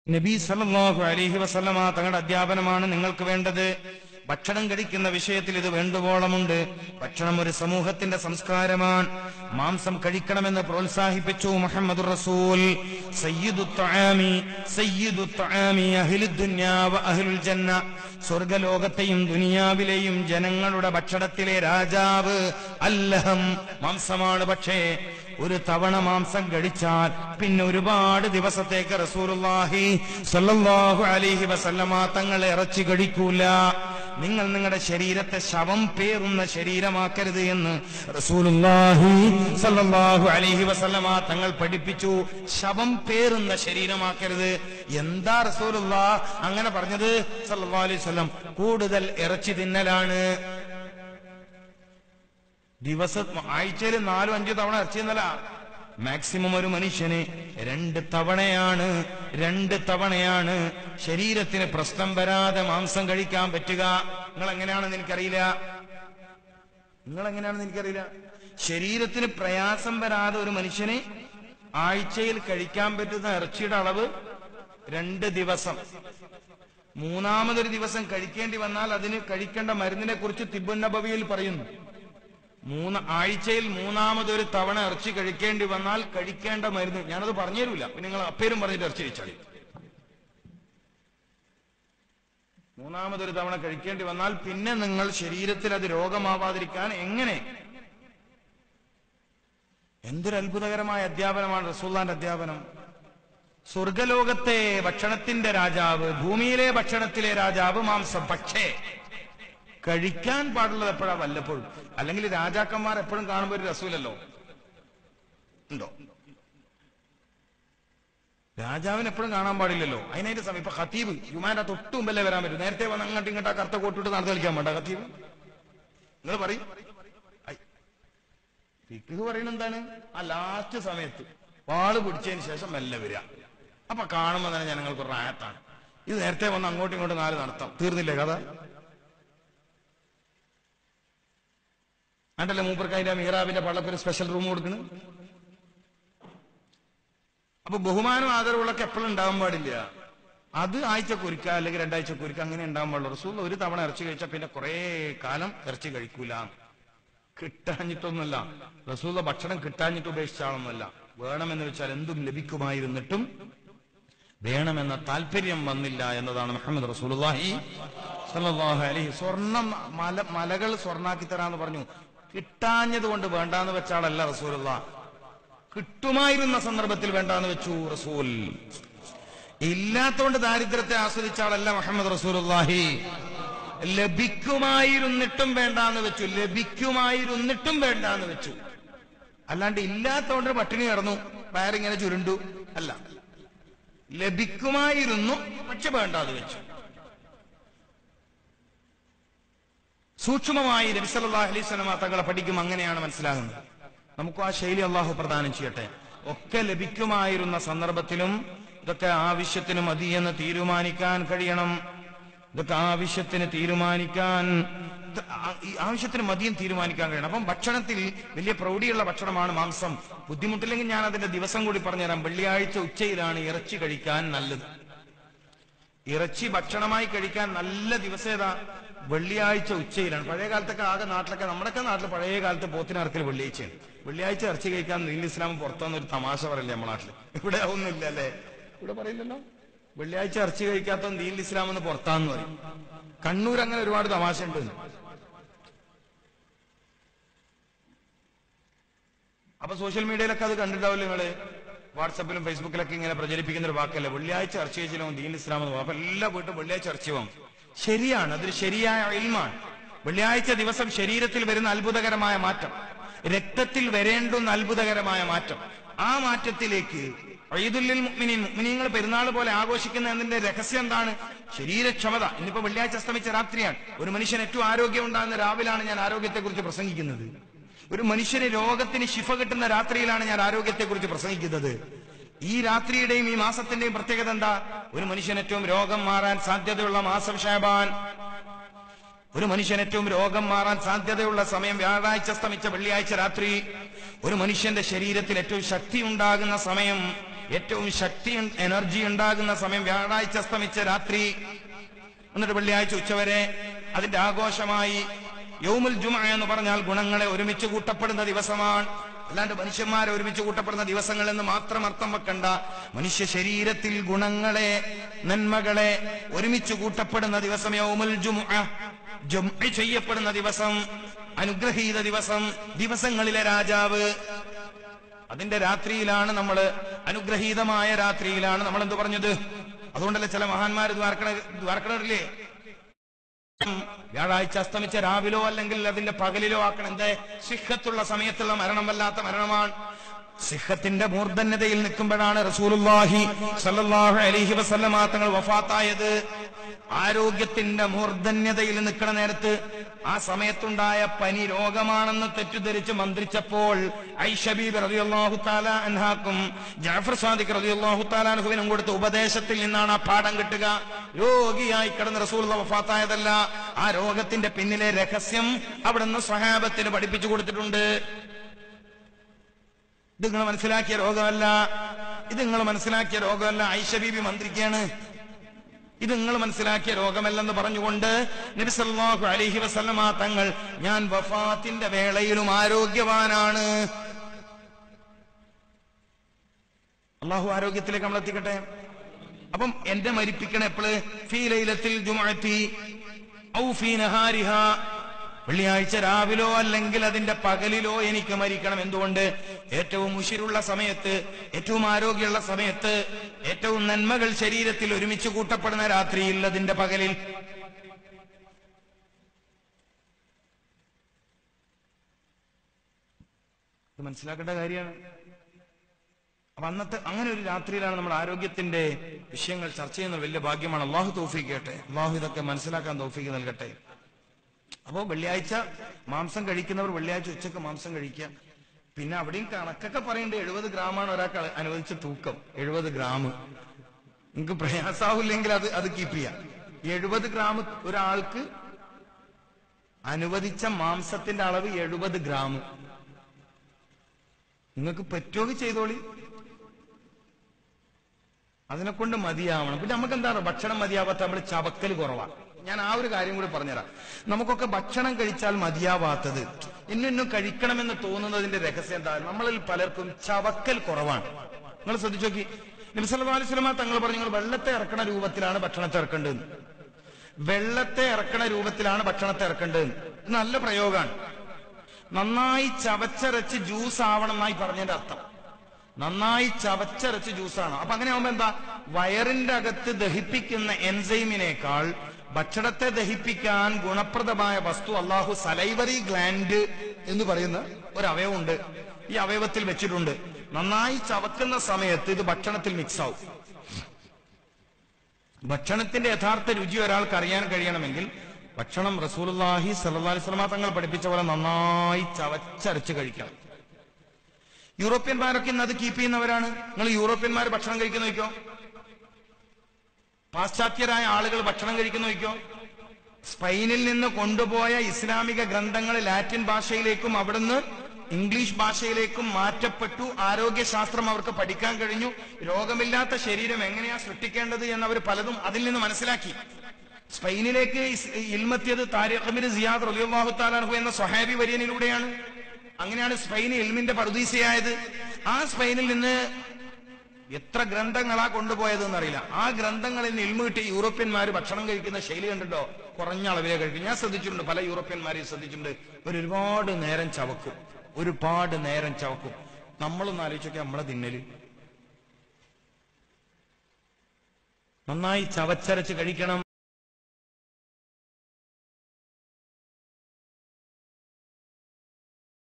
നബി സല്ലല്ലാഹു അലൈഹി വസല്ലമ തങ്ങളുടെ അധ്യാപനമാണ് നിങ്ങൾക്ക് വേണ്ടത്. ഭക്ഷണം കഴിക്കുന്ന വിഷയത്തിൽ ഇത് വേണ്ടുവോളമുണ്ട്. ഭക്ഷണം ഒരു സമൂഹത്തിന്റെ സംസ്കാരമാണ്. മാംസം കഴിക്കണമെന്ന് പ്രോത്സാഹിപ്പിച്ചു മുഹമ്മദുർ റസൂൽ. സയ്യിദുത് തആമി അഹ്ലുദ് ദുനിയാ വ അഹ്ലുൽ ജന്ന. സ്വർഗലോകത്തെയും ദുനിയാവിലെയും ജനങ്ങളുടെ ഭക്ഷണത്തിലെ രാജാവ് അല്ലഹം, മാംസമാണ്. പക്ഷേ ഒരു തവണ മാംസം കഴിച്ചാൽ പിന്നെ ഒരുപാട് ദിവസത്തേക്ക് റസൂലുള്ളാഹി സ്വല്ലല്ലാഹു അലൈഹി വസല്ലമ തങ്ങൾ ഇറച്ചി കഴിക്കൂല. നിങ്ങൾ നിങ്ങളുടെ ശരീരത്തെ ശവം പേറുന്ന ശരീരമാക്കരുത് എന്ന് റസൂലുള്ളാഹി സ്വല്ലല്ലാഹു അലൈഹി വസല്ലമ തങ്ങൾ പഠിപ്പിച്ചു. ശവം പേറുന്ന ശരീരമാക്കരുത്. എന്താ റസൂലുള്ളാഹ് അങ്ങനെ പറഞ്ഞത്? സ്വല്ലല്ലാഹു അലൈഹി വസല്ലം കൂടുതൽ ഇറച്ചി തിന്നലാണ്. ആഴ്ചയിൽ 4-5 തവണ ഇറച്ചി തിന്നല. മാക്സിമം ഒരു മനുഷ്യന് 2 തവണയാണ് ശരീരത്തിന് പ്രശ്നം വരാതെ മാംസം കഴിക്കാൻ പറ്റുക. നിങ്ങൾ എങ്ങനെയാണെന്ന് എനിക്കറിയില്ല. ശരീരത്തിന് പ്രയാസം വരാതെ ഒരു മനുഷ്യന് ആഴ്ചയിൽ കഴിക്കാൻ പറ്റുന്ന ഇറച്ചിയുടെ അളവ് 2 ദിവസം. മൂന്നാമതൊരു ദിവസം കഴിക്കേണ്ടി വന്നാൽ അതിന് കഴിക്കേണ്ട മരുന്നിനെ കുറിച്ച് തിബ്ബുൻ നബവിയിൽ പറയുന്നു. ആഴ്ചയിൽ 3-ാമതൊരു തവണ ഇറച്ചി കഴിക്കേണ്ടി വന്നാൽ കഴിക്കേണ്ട മരുന്ന് ഞാനത് പറഞ്ഞു തരൂല. പിന്നെ നിങ്ങൾ അപ്പേരും പറഞ്ഞിട്ട് ഇറച്ചി കഴിച്ചാളി. 3-ാമതൊരു തവണ കഴിക്കേണ്ടി വന്നാൽ പിന്നെ നിങ്ങൾ ശരീരത്തിൽ അത് രോഗമാവാതിരിക്കാൻ എങ്ങനെ? എന്തൊരു അത്ഭുതകരമായ അധ്യാപനമാണ് റസൂലുള്ളാഹിന്റെ അധ്യാപനം. സ്വർഗലോകത്തെ ഭക്ഷണത്തിന്റെ രാജാവ്, ഭൂമിയിലെ ഭക്ഷണത്തിലെ രാജാവ് മാംസം. പക്ഷേ കഴിക്കാൻ പാടുള്ളത് എപ്പോഴാ? വല്ലപ്പോഴും. അല്ലെങ്കിൽ രാജാക്കന്മാർ എപ്പോഴും കാണുമ്പോൾ ഒരു രസൂലല്ലോ ഉണ്ടോ? രാജാവിന് എപ്പോഴും കാണാൻ പാടില്ലല്ലോ. അതിനായിട്ട് സമയം. ഇപ്പൊ ഖതീബ് ജുമാന്റെ തൊട്ട് മുമ്പല്ലേ വരാൻ പറ്റും. നേരത്തെ വന്ന് അങ്ങോട്ട് ഇങ്ങോട്ട് ആ കറുത്ത കോട്ടിട്ട് നടന്നു കളിക്കാൻ വേണ്ട ഖതീബ്? നിങ്ങൾ പറയും. ഫിഖ് പറയുന്നത് എന്താണ്? ആ ലാസ്റ്റ് സമയത്ത് വാള് പിടിച്ചതിന് ശേഷം മെല്ലെ വരിക. അപ്പൊ കാണുമ്പോൾ തന്നെ ജനങ്ങൾക്ക് ഒരു റായത്താണ്. ഇത് നേരത്തെ വന്ന് അങ്ങോട്ടും ഇങ്ങോട്ടും 4 നടത്താം. തീർന്നില്ലേ കഥ? അണ്ടല്ലേ മൂപ്പർക്ക് അതിന്റെ മീറാബിന്റെ പള്ളക്കൊരു സ്പെഷ്യൽ റൂം കൊടുക്കണം. അപ്പൊ ബഹുമാനം ആദരവുകളൊക്കെ എപ്പോഴും ഉണ്ടാവാൻ പാടില്ല. അത് ആഴ്ചക്കൊരിക്ക അല്ലെങ്കിൽ 2 ആഴ്ചക്കൊരിക്ക അങ്ങനെ ഉണ്ടാവാൻ പാടുള്ളൂ. റസൂൽ ഒരു തവണ ഇറച്ചി കഴിച്ചാൽ പിന്നെ കുറെ കാലം ഇറച്ചി കഴിക്കൂല. കിട്ടാഞ്ഞിട്ടൊന്നുമല്ല. റസൂൽ ഭക്ഷണം കിട്ടാഞ്ഞിട്ട് ഉപേക്ഷിച്ചാളൊന്നുമല്ല. വേണമെന്ന് വെച്ചാൽ എന്തും ലഭിക്കുമായിരുന്നിട്ടും വേണമെന്ന താല്പര്യം വന്നില്ല എന്നതാണ് മുഹമ്മദ് റസൂലുള്ളാഹി സ്വല്ലല്ലാഹു അലൈഹി. മലകൾ സ്വർണ്ണാക്കി തരാന്ന് പറഞ്ഞു. കിട്ടാഞ്ഞത് കൊണ്ട് വേണ്ടാന്ന് വെച്ചാളല്ല റസൂലുള്ളാഹ്. കിട്ടുമായിരുന്ന സന്ദർഭത്തിൽ വേണ്ടാന്ന് വെച്ചു റസൂൽ. ഇല്ലാത്തോണ്ട് ദാരിദ്ര്യത്തെ ആസ്വദിച്ചാളല്ല മുഹമ്മദ് റസൂലുള്ളാഹി. ലഭിക്കുമായിരുന്നിട്ടും വേണ്ടാന്ന് വെച്ചു. അല്ലാണ്ട് ഇല്ലാത്തോണ്ട് പട്ടിണി കിടന്നു വയറിങ്ങനെ ചുരുണ്ടു അല്ല. ലഭിക്കുമായിരുന്നു പക്ഷെ വേണ്ടാന്ന് വെച്ചു. സൂക്ഷ്മമായി നബി സല്ലല്ലാഹു അലൈഹി വസല്ലം തങ്ങളെ പഠിക്കും. അങ്ങനെയാണ് മനസ്സിലാകുന്നത്. നമുക്ക് ആ ശൈലി അള്ളാഹു പ്രദാനം ചെയ്യട്ടെ. ഒക്കെ ലഭിക്കുമായിരുന്ന സന്ദർഭത്തിലും ഇതൊക്കെ ആവശ്യത്തിന് മതിയെന്ന് തീരുമാനിക്കാൻ കഴിയണം. ആവശ്യത്തിന് മതിയും തീരുമാനിക്കാൻ കഴിയണം. അപ്പം ഭക്ഷണത്തിൽ വലിയ പ്രൗഢിയുള്ള ഭക്ഷണമാണ് മാംസം. ബുദ്ധിമുട്ടില്ലെങ്കിൽ ഞാൻ അതിന്റെ ദിവസം കൂടി പറഞ്ഞുതരാം. വെള്ളിയാഴ്ച ഉച്ചയിലാണ് ഇറച്ചി കഴിക്കാൻ നല്ലത്. ഇറച്ചി ഭക്ഷണമായി കഴിക്കാൻ നല്ല ദിവസം ഏതാ? വെള്ളിയാഴ്ച ഉച്ചയിലാണ്. പഴയ കാലത്തൊക്കെ നാട്ടിലൊക്കെ നമ്മുടെയൊക്കെ നാട്ടിൽ പഴയ കാലത്ത് പോത്തിനറക്കൽ വെള്ളിയാഴ്ചയാണ്. വെള്ളിയാഴ്ച ഇറച്ചി കഴിക്കാൻ ദീനുൽ ഇസ്ലാം പുറത്തുനിന്നൊരു തമാശ പറയില്ലേ നമ്മുടെ നാട്ടില്? ഇവിടെ ഒന്നുമില്ല അല്ലേ? ഇവിടെ പറയില്ലല്ലോ. വെള്ളിയാഴ്ച ഇറച്ചി കഴിക്കാത്ത ദീനുൽ ഇസ്ലാം എന്ന് പുറത്താന്ന് പറയും. കണ്ണൂർ അങ്ങനെ ഒരുപാട് തമാശ ഉണ്ട്. അപ്പൊ സോഷ്യൽ മീഡിയയിലൊക്കെ അത് കണ്ടിട്ടാവില്ല നിങ്ങള്? വാട്സാപ്പിലും ഫേസ്ബുക്കിലൊക്കെ ഇങ്ങനെ പ്രചരിപ്പിക്കുന്ന ഒരു വാക്കല്ലേ വെള്ളിയാഴ്ച ഇറച്ചി കഴിച്ചില്ലോ ദീനുൽ ഇസ്ലാം എന്ന്. അപ്പൊ എല്ലാ വീട്ടും വെള്ളിയാഴ്ച ഇറച്ചി വാങ്ങും. ശരിയാണ്, അതൊരു ശരിയായ ഇൽമാണ്. വെള്ളിയാഴ്ച ദിവസം ശരീരത്തിൽ വരുന്ന അത്ഭുതകരമായ മാറ്റം, രക്തത്തിൽ വരേണ്ടുന്ന അത്ഭുതകരമായ മാറ്റം, ആ മാറ്റത്തിലേക്ക് ഈദുൽ മുഅ്മിനീൻ, മുഅ്മിനീങ്ങൾ പെരുന്നാൾ പോലെ ആഘോഷിക്കുന്ന എന്നതിന്റെ രഹസ്യം എന്താണ്? ശരീരക്ഷമത. ഇന്നിപ്പോ വെള്ളിയാഴ്ച അസ്തമിച്ച രാത്രിയാണ്. ഒരു മനുഷ്യൻ ഏറ്റവും ആരോഗ്യം ഉണ്ടാകുന്ന രാവിലാണ് ഞാൻ ആരോഗ്യത്തെക്കുറിച്ച് പ്രസംഗിക്കുന്നത്. ഒരു മനുഷ്യന് രോഗത്തിന് ശിഫ കിട്ടുന്ന രാത്രിയിലാണ് ഞാൻ ആരോഗ്യത്തെക്കുറിച്ച് പ്രസംഗിക്കുന്നത്. ഈ രാത്രിയുടെയും ഈ മാസത്തിന്റെയും പ്രത്യേകത എന്താ? ഒരു മനുഷ്യൻ ഏറ്റവും രോഗം മാറാൻ സാധ്യതയുള്ള മാസം ശഅബാൻ. ഒരു മനുഷ്യൻ ഏറ്റവും രോഗം മാറാൻ സാധ്യതയുള്ള സമയം വ്യാഴാഴ്ച അസ്തമിച്ച വെള്ളിയാഴ്ച രാത്രി. ഒരു മനുഷ്യന്റെ ശരീരത്തിൽ ഏറ്റവും ശക്തി ഉണ്ടാകുന്ന സമയം ഏറ്റവും ശക്തി എനർജി ഉണ്ടാകുന്ന സമയം വ്യാഴാഴ്ച അസ്തമിച്ച രാത്രി, എന്നിട്ട് വെള്ളിയാഴ്ച ഉച്ചവരെ അതിന്റെ ആഘോഷമായി. യൗമുൽ ജുമുഅ എന്ന് പറഞ്ഞാൽ ഗുണങ്ങളെ ഒരുമിച്ച് കൂട്ടപ്പെടുന്ന ദിവസമാണ്. അല്ലാണ്ട് മനുഷ്യന്മാരെ ഒരുമിച്ച് കൂട്ടപ്പെടുന്ന ദിവസങ്ങൾ എന്ന് മാത്രം അർത്ഥം വെക്കണ്ട. മനുഷ്യ ശരീരത്തിൽ ഗുണങ്ങളെ, നന്മകളെ ഒരുമിച്ച് കൂട്ടപ്പെടുന്ന ദിവസം യൗമുൽ ജുമുഅ, ജുമുഅ ചെയ്യപ്പെടുന്ന ദിവസം, അനുഗ്രഹീത ദിവസം, ദിവസങ്ങളിലെ രാജാവ്. അതിന്റെ രാത്രിയിലാണ് നമ്മൾ, അനുഗ്രഹീതമായ രാത്രിയിലാണ് നമ്മൾ എന്ത് പറഞ്ഞത്? അതുകൊണ്ടല്ലേ ചില മഹാന്മാർ ദ്വാരക്കണറില്ലേ, വ്യാഴാഴ്ച അസ്തമിച്ച രാവിലോ അല്ലെങ്കിൽ അതിന്റെ പകലിലോ ആക്കണം. എന്തേ? സിഹത്തുള്ള സമയത്തുള്ള മരണം വല്ലാത്ത മരണമാണ്. സിഹത്തിന്റെ മൂർധന്യതയിൽ നിൽക്കുമ്പോഴാണ് റസൂലുള്ളാഹി സ്വല്ലല്ലാഹു അലൈഹി വസല്ലമ തങ്ങൾ വഫാത്തായത്. ആരോഗ്യത്തിന്റെ മൂർധന്യതയിൽ നിൽക്കുന്ന നേരത്ത് ആ സമയത്തുണ്ടായ പനി രോഗമാണെന്ന് തെറ്റിദ്ധരിച്ച് മന്ത്രിച്ചപ്പോൾ ഐഷ ബീബി റളിയല്ലാഹു തആല അൻഹാക്കും ജഅഫർ സാദിഖ് റളിയല്ലാഹു തആല അൻഹുവിനും കൊടുത്ത ഉപദേശത്തിൽ നിന്നാണ് ആ പാഠം കിട്ടുക. രോഗിയായി കിടന്ന റസൂലുള്ളാഹി വഫാത്തായതല്ല, ആ രോഗത്തിന്റെ പിന്നിലെ രഹസ്യം അവിടുന്ന് സ്വഹാബത്തിന് പഠിപ്പിച്ചു കൊടുത്തിട്ടുണ്ട്. ഇത് നിങ്ങൾ മനസ്സിലാക്കിയ രോഗമല്ല, ഇത് നിങ്ങൾ മനസ്സിലാക്കിയ രോഗമല്ല. ഐഷ ബീബി മന്ത്രിക്കാണ്, ഇത് നിങ്ങൾ മനസ്സിലാക്കിയ രോഗമല്ലെന്ന് പറഞ്ഞുകൊണ്ട് നബി സല്ലല്ലാഹു അലൈഹി വസല്ലമ തങ്ങൾ ഞാൻ വഫാത്തിന്റെ വേളയിലും ആരോഗ്യവാനാണ്. അള്ളാഹു ആരോഗ്യത്തിലേക്ക് നമ്മൾ എത്തിക്കട്ടെ. അപ്പം എന്റെ മരിപ്പിക്കണ എപ്പോഴ്? ഫീ ലൈലത്തിൽ ജുമുഅത്തി ഔ ഫീ നഹാരിഹാ, വെള്ളിയാഴ്ച രാവിലോ അല്ലെങ്കിൽ അതിന്റെ പകലിലോ എനിക്ക് മരിക്കണം. എന്തുകൊണ്ട്? ഏറ്റവും ഉശിരുള്ള സമയത്ത്, ഏറ്റവും ആരോഗ്യമുള്ള സമയത്ത്, ഏറ്റവും നന്മകൾ ശരീരത്തിൽ ഒരുമിച്ച് കൂട്ടപ്പെടുന്ന രാത്രിയിൽ, അതിന്റെ പകലിൽ. ഇത് മനസ്സിലാക്കേണ്ട കാര്യമാണ്. അപ്പൊ അന്നത്തെ അങ്ങനെ ഒരു രാത്രിയിലാണ് നമ്മൾ ആരോഗ്യത്തിന്റെ വിഷയങ്ങൾ ചർച്ച ചെയ്യുന്നത്. വലിയ ഭാഗ്യമാണ്. അള്ളാഹു തൗഫീഖ് ചെയ്യട്ടെ. അള്ളാഹു ഇതൊക്കെ മനസ്സിലാക്കാൻ തൗഫീഖ് നൽകട്ടെ. അപ്പോ വെള്ളിയാഴ്ച മാംസം കഴിക്കുന്നവർ വെള്ളിയാഴ്ച ഉച്ചക്ക് മാംസം കഴിക്കുക. പിന്നെ അവിടെയും കണക്കൊക്കെ പറയുന്നുണ്ട്. 70 ഗ്രാമാണ് ഒരാൾക്ക് അനുവദിച്ച തൂക്കം. 70 ഗ്രാം. നിങ്ങൾക്ക് പ്രയാസാവില്ലെങ്കിൽ അത് കീപ്പ് ചെയ്യാം. 70 ഗ്രാം ഒരാൾക്ക് അനുവദിച്ച മാംസത്തിന്റെ അളവ് 70 ഗ്രാം. നിങ്ങൾക്ക് പറ്റുമെങ്കിൽ ചെയ്തോളി, അതിനെക്കൊണ്ട് മതിയാവണം. പിന്നെ നമുക്ക് എന്താണ് ഭക്ഷണം മതിയാവാത്ത? നമ്മൾ ചവക്കൽ കുറവാണ്. ഞാൻ ആ ഒരു കാര്യം കൂടി പറഞ്ഞുതരാം. നമുക്കൊക്കെ ഭക്ഷണം കഴിച്ചാൽ മതിയാവാത്തത്, ഇന്നും കഴിക്കണമെന്ന് തോന്നുന്നതിന്റെ രഹസ്യം എന്താ? നമ്മളിൽ പലർക്കും ചവക്കൽ കുറവാണ്. നിങ്ങൾ ശ്രദ്ധിച്ചു നോക്കി. നബി സല്ലല്ലാഹു അലൈഹി വസല്ലം തങ്ങൾ പറഞ്ഞു, നിങ്ങൾ വെള്ളത്തെ ഇറക്കണ രൂപത്തിലാണ് ഭക്ഷണത്തെ ഇറക്കേണ്ടത്. വെള്ളത്തെ ഇറക്കണ രൂപത്തിലാണ് ഭക്ഷണത്തെ ഇറക്കേണ്ടത്. നല്ല പ്രയോഗമാണ്. നന്നായി ചവച്ചരച്ച് ജ്യൂസ് ആവണം എന്നായി പറഞ്ഞതിന്റെ അർത്ഥം. നന്നായി ചവച്ചരച്ച് ജ്യൂസാണ്. അപ്പൊ അങ്ങനെ ആവുമ്പോ എന്താ? വയറിന്റെ അകത്ത് ദഹിപ്പിക്കുന്ന എൻസൈമിനേക്കാൾ ഭക്ഷണത്തെ ദഹിപ്പിക്കാൻ ഗുണപ്രദമായ വസ്തു അള്ളാഹു സലൈവറി ഗ്ലാൻഡ് എന്ന് പറയുന്ന ഒരു അവയവമുണ്ട്. ഈ അവയവത്തിൽ വെച്ചിട്ടുണ്ട്. നന്നായി ചവക്കുന്ന സമയത്ത് ഇത് ഭക്ഷണത്തിൽ മിക്സ് ആവും. ഭക്ഷണത്തിന്റെ യഥാർത്ഥ രുചി ഒരാൾക്ക് അറിയാൻ കഴിയണമെങ്കിൽ ഭക്ഷണം റസൂലുള്ളാഹി സ്വല്ലല്ലാഹി അലൈഹി വസല്ലം തങ്ങൾ പഠിപ്പിച്ച പോലെ നന്നായി ചവച്ചരച്ച് കഴിക്കണം. യൂറോപ്യന്മാരൊക്കെ ഇന്ന് അത് കീപ്പ് ചെയ്യുന്നവരാണ്. നിങ്ങൾ യൂറോപ്യന്മാർ ഭക്ഷണം കഴിക്കുന്ന നോക്കിയോ, പാശ്ചാത്യരായ ആളുകൾ ഭക്ഷണം കഴിക്കുന്ന നോക്കിയോ. സ്പെയിനിൽ നിന്ന് കൊണ്ടുപോയ ഇസ്ലാമിക ഗ്രന്ഥങ്ങൾ ലാറ്റിൻ ഭാഷയിലേക്കും അവിടുന്ന് ഇംഗ്ലീഷ് ഭാഷയിലേക്കും മാറ്റപ്പെട്ടു. ആരോഗ്യശാസ്ത്രം അവർക്ക് പഠിക്കാൻ കഴിഞ്ഞു. രോഗമില്ലാത്ത ശരീരം എങ്ങനെയാ സൃഷ്ടിക്കേണ്ടത് എന്ന് അവർ പലതും അതിൽ നിന്ന് മനസ്സിലാക്കി. സ്പെയിനിലേക്ക് ഇൽമെത്തിയത് താരിഖ് ഇബ്നു സിയാദ് റളിയല്ലാഹു തആല അൻഹു എന്ന സ്വഹാബി വര്യനിലൂടെയാണ്. അങ്ങനെയാണ് സ്പെയിൻ ഇൽമിന്റെ പറുദീസയായത്. ആ സ്പെയിനിൽ നിന്ന് എത്ര ഗ്രന്ഥങ്ങളാ കൊണ്ടുപോയത് എന്നറിയില്ല. ആ ഗ്രന്ഥങ്ങളിൽ നിന്ന് ഇൽമ കിട്ടിയ യൂറോപ്യന്മാർ ഭക്ഷണം കഴിക്കുന്ന ശൈലി കണ്ടിട്ടോ, കുറഞ്ഞ അളവിലേ കഴിക്കും. ഞാൻ ശ്രദ്ധിച്ചിട്ടുണ്ട്, പല യൂറോപ്യന്മാരെയും ശ്രദ്ധിച്ചിട്ടുണ്ട്. ഒരുപാട് നേരം ചവക്കും, ഒരുപാട് നേരം ചവക്കും. നമ്മളൊന്ന് ആലോചിച്ചൊക്കെ നമ്മളെ തിന്നല്. നന്നായി ചവച്ചരച്ച് കഴിക്കണം.